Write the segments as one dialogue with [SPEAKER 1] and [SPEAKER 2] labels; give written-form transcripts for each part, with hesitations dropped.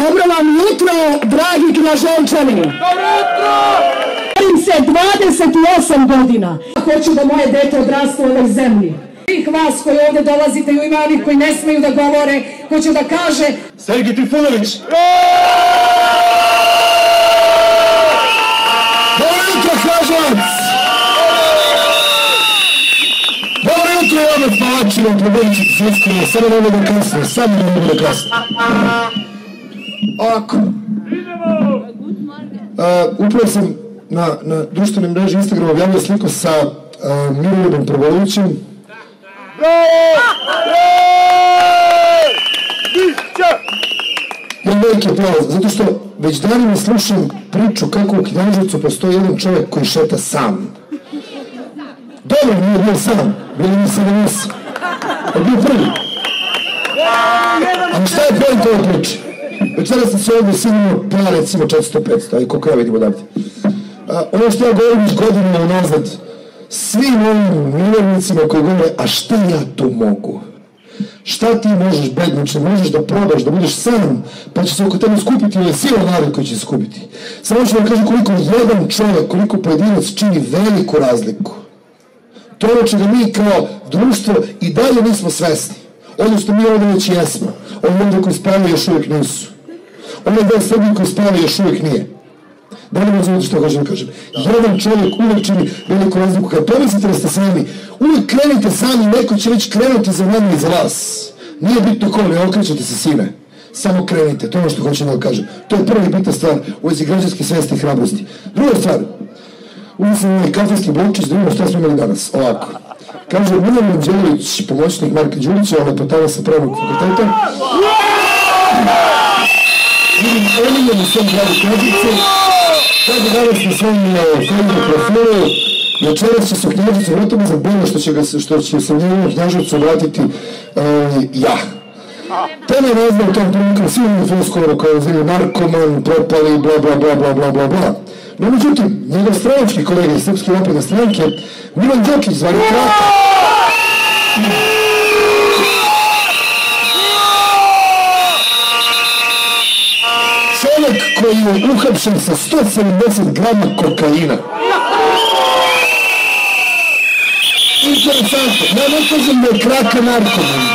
[SPEAKER 1] Dobro vam jutro, dragi Kneževčani. Dobro jutro! Morim se 28 godina. Hoću da moje dete odrasta u ovoj zemlji. Svih vas koji ovde dolazite i ima onih koji ne smeju da govore, hoću da kaže...
[SPEAKER 2] Sergij Trifunović! Dobro jutro, Kneževac! Dobro jutro, Jovac Malačina, Trobeničić, Srpskina, samo ne bude kasno, samo ne bude kasno. Ovako. Upravo sam na društvenoj mreži Instagram objavio sliku sa Miroljubom Prvojevićem. Jedan veliki aplauz, zato što već danima slušam priču kako u Knjaževcu postoji jedan čovjek koji šeta sam. Dobro, nije bio sam, bili nisam da nisam. Ali bio prvi. Ali šta je point ove priče? Večera sam se ovdje sigurno prema recimo 400-500, ali koliko ja vidim odavde. Ono što ja govorim iz godinama unazad, svim ovim mirovnicima koji govore, a šta ja to mogu? Šta ti možeš, bedniče, možeš da probaš, da budeš sam, pa će se oko tebe skupiti ili sila narod koji će se skupiti. Samo ću vam kažem koliko jedan čovjek, koliko pojedinac čini veliku razliku. To je ono čega mi kao društvo i dalje nismo svesni. Odnosno mi ovdje već jesmo. Oni ovdje koji spavaju još uvijek nisu. Oni ovdje Srbiji koji spavaju još uvijek nije. Da li razumijete što hoćem da kažem? Jedan čovjek uvijek čini veliku razliku. Kad pomislite da ste sami, uvijek krenite sami, neko će već krenuti za mene i za vas. Nije bitno ko, ne okrećete se sine. Samo krenite, to je ono što hoćem da kažem. To je prva i bitna stvar u vezi građanske svesti i hrabrosti. Druga stvar, uvijek sam imali kafanski blokčić, da vidimo šta smo imali danas. Ovako. Kaže, Milan Anđelović, pomoćnik Marka Đurića, on je potala sa pravnog fakulteta. Vidim omiljen u svom gradu Knjaževcu. Kaže danas na svom Facebook profilu, večeras će se u Knjaževcu vratiti za bilo što će se u njegovom Knjaževcu vratiti ja. Tema je nazva u tom priliku silnu floskolu kao zili narkoman, propali, bla bla bla bla bla bla bla. No međutim, njegov stranački kolega iz Srpske napredne stranke, Milan Đokić, zvani Kraka. Čovjek koji je uhapšen sa 170 grama kokaina. Interesantno, ja ne kažem da je Kraka narkoman.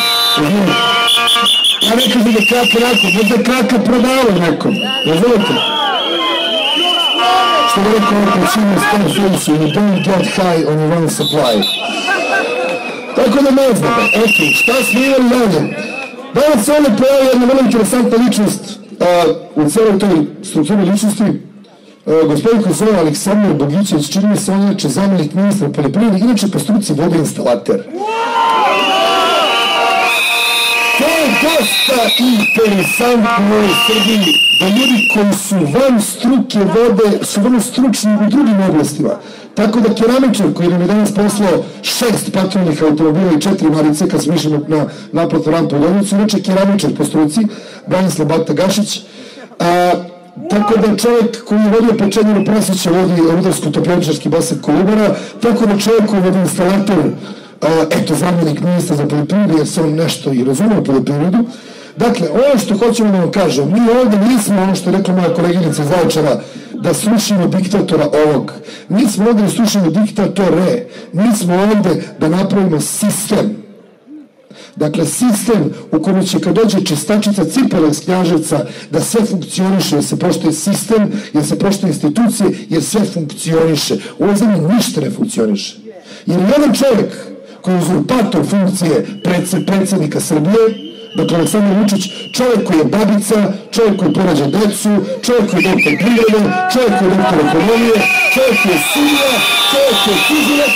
[SPEAKER 2] Ja ne kažem da je Kraka narkoman, možda je Kraka prodavao nekom. Razumete? Što da rekao ovo počinu s tom filsu, you don't get high on your own supply. Tako da ne znam, eto, šta smo imali dalje? Danas se ovdje pojavi jedna vrlo interesantna ličnost u celoj toj strukturi ličnosti. Gospodin koji se zove Aleksandar Bogićević, čini mi se on inače zamjenik ministra poljoprivrede, inače po struci vodoinstalater. To je dosta interesantno u Srbiji, da ljudi koji su van struke vode su vrlo stručni u drugim oblastima. Tako da keramičar koji nam je danas poslao 6 patrolnih automobila i 4 marice kad smo išli na naplatnu rampu u Loznicu, inače keramičar po struci, Branislav Bata Gašić. Tako da čovjek koji je vodio pečenjenu prasića vodi rudarsko-topljenčarski basen Kolubara, tako da čovjek koji vodi instalator, eto, zamjenik ministra za poljoprivredu, jer se on nešto i razumio poljoprivredu. Dakle, ono što hoćemo da vam kažem, mi ovdje nismo, ono što je rekla moja koleginica Zaječara, da slušimo diktatora ovog. Mi smo ovdje da slušimo diktatore. Mi smo ovdje da napravimo sistem. Dakle, sistem u kojem će kad dođe čistačica cipela iz Knjaževca da sve funkcioniše, jer se poštuje sistem, jer se poštuje institucije, jer sve funkcioniše. U ovoj zemlji ništa ne funkcioniše. Jer jedan čovjek koji je uzurpator funkcije predsjednika Srbije, dakle Aleksandar Vučić, čovjek koji je babica, čovjek koji porađa decu, čovjek koji je doktor privrede, čovjek koji je doktor ekonomije, čovjek koji je sudija, čovjek koji je tužilac.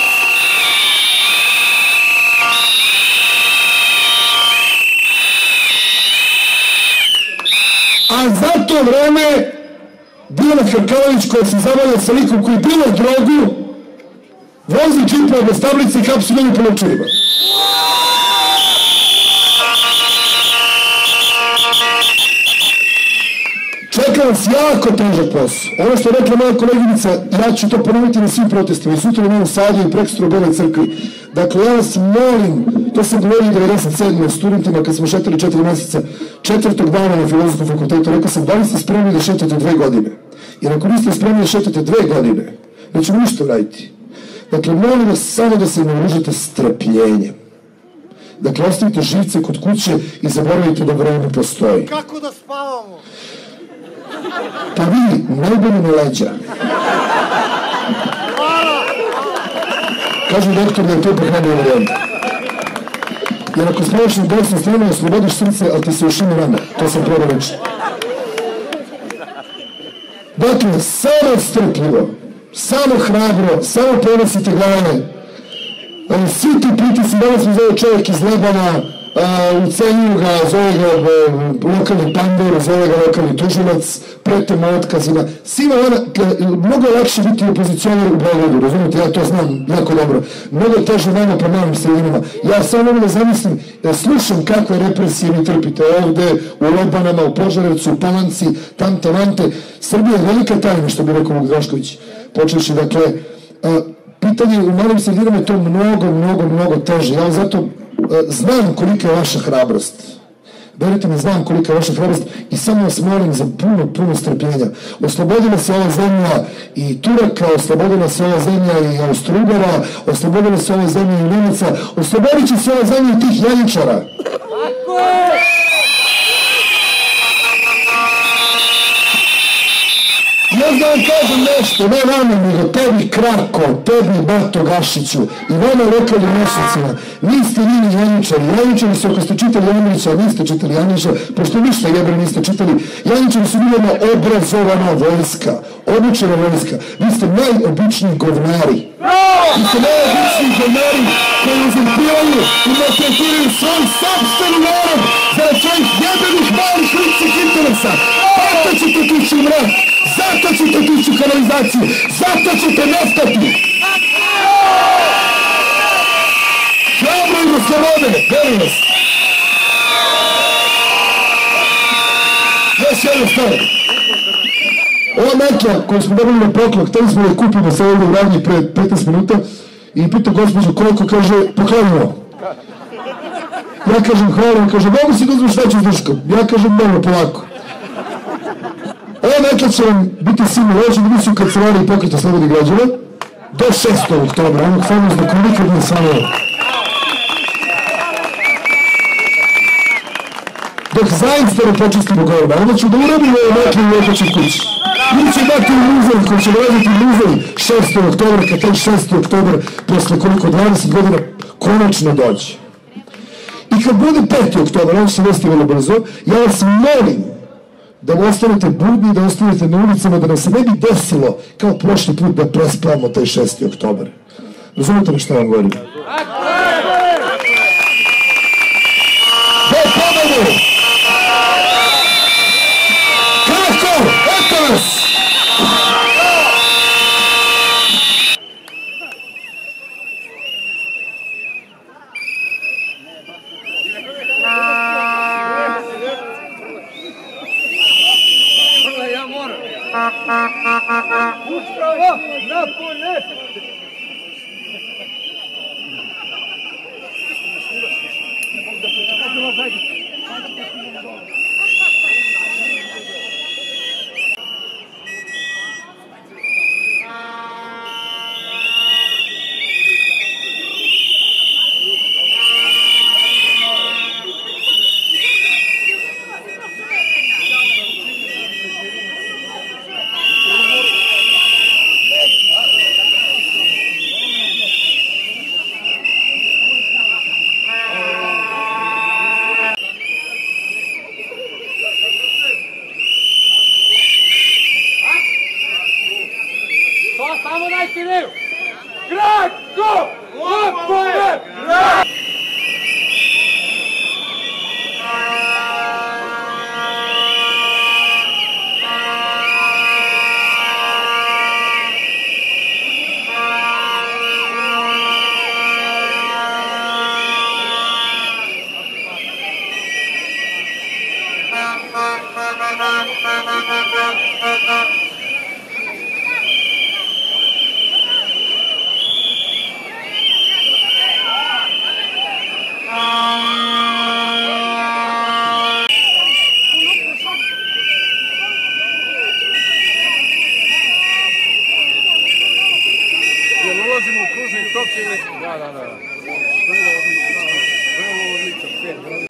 [SPEAKER 2] A za to vreme Dijana Hrkalović koja se zabavlja sa likom koji je bilo drogu, vozi džipa bez tablice i hapsi ljudi po novčanima. Čeka nas jako težak posao. Ono što je rekla moja koleginica, ja ću to ponoviti na svim protestima, i sutra u Novom Sadu i prekosutra u Beloj crkvi. Dakle, ja vas molim, to sam govorio 97. studentima kad smo šetali 4 meseca, 4. dana na Filozofskom fakultetu, rekao sam, da li ste spremni da šetate 2 godine? Jer ako niste spremni da šetate 2 godine, nećemo ništa raditi. Dakle, molim vas samo da se naoružate strpljenjem. Dakle, ostavite živce kod kuće i zaboravite da vreme postoji.
[SPEAKER 3] Kako da spavamo?
[SPEAKER 2] Pa vi, najbolje na leđa. Kažu doktor da je to ipak najbolje varijanta. Jer ako spavaš na desnu stranu, oslobodiš srce, ali ti se ušine rame. To sam prvo reći. Dakle, samo strpljivo, samo hrabro, samo ponosite glave. Svi ti pritisci, danas mi zove čovjek iz Lebana, ucenjuju ga, zove ga lokalni pandur, zove ga lokalni tužilac, prete mu otkazima. Svima mnogo je lakše biti opozicionar u Beogradu, razumijete, ja to znam jako dobro. Mnogo je teže nama po malim sredinama. Ja samo mogu da zamislim, slušam kakve represije vi trpite ovde, u Lebanama, u Požarevcu, u Palanci, tamte, vante. Srbija je velika tajna, što bi rekao Vuk Drašković. Počeši, dakle, pitanje u malim sredinama je to mnogo teže. Ja zato znam kolika je vaša hrabrost. Verujte mi, znam kolika je vaša hrabrost i samo vas molim za puno strpljenja. Oslobodila se ova zemlja i Turaka, oslobodila se ova zemlja i Austro-Ugara, oslobodila se ova zemlja i Nemaca, oslobodit će se ova zemlja i tih janjičara. Tako je! Ja znam kažem nešto, ne vama, nego tebi Krako, tebi Bato Gašiću i vama lokalnim moćnicima. Niste vi ni Janjičari. Janjičari su, ako ste čitali Janjića, niste čitali Janjića, pošto ništa jebeno niste čitali. Janjičari su bili jedna obrazovana vojska, obučena vojska. Vi ste najobičniji govnari. Vi ste najobičniji govnari koji uzurpiraju i maltretiraju svoj sopstveni narod zarad svojih jebenih malih ličnih interesa. Zato ćete tući mrak. Zato ćete tući kanalizaciju, zato ćete nestati. Hrabro i do slobode, velim vas. Još jedno stvar. Ova metla koju smo dobili na poklon, hteli smo da kupimo sa ovdje u Ravnji pre 15 minuta i pitao gospođu koliko, kaže, poklanimo. Ja kažem hvala, kaže, mogu si da uzmeš veću izduškom. Ja kažem, malo polako. Ova metla će vam biti sigurno lođe, bili su u kancelariji Pokreta slobodnih građana do 6. oktobra, onog famoznog koji nikad nije sanjao. Dok zaista ne počistimo govna, onda ću da urabimo ove metle u otačoj kući. Ili će dati u muzej, koji će dolaziti u muzej 6. oktobra, kad taj 6. oktobar, posle koliko 20 godina, konačno dođe. I kad bude 5. oktobar, on se desti vrlo brzo, ja vas molim da ostanete budni, da ostanete na ulicama, da nam se ne bi desilo kao prošli put da prespavamo taj 6. oktobar. Razumete mi šta vam govorim? Do pobede! Kako? Eto nas!
[SPEAKER 3] Upravo napolje! Samo najpiliju! Krako! Opore!
[SPEAKER 4] Thank you.
[SPEAKER 3] Ulazimo u kružni tok ili... Da. Vrlo odlično.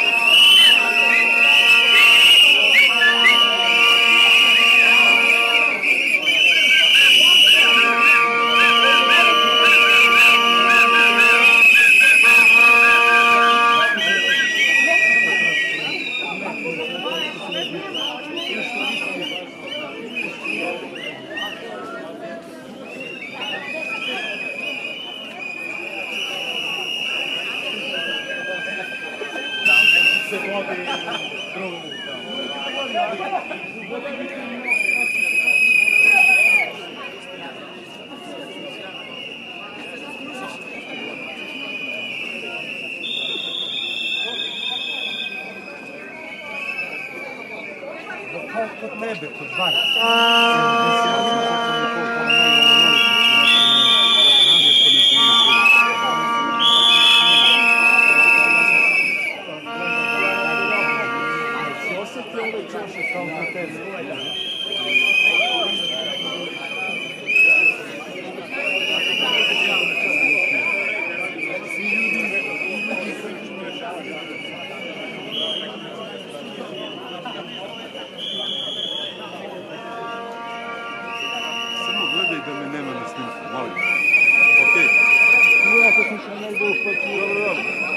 [SPEAKER 3] Kod tebe, kod bar. Da me nema na snimku, molim. Okej. Iako sam se najbolj uhvatio. Dobro.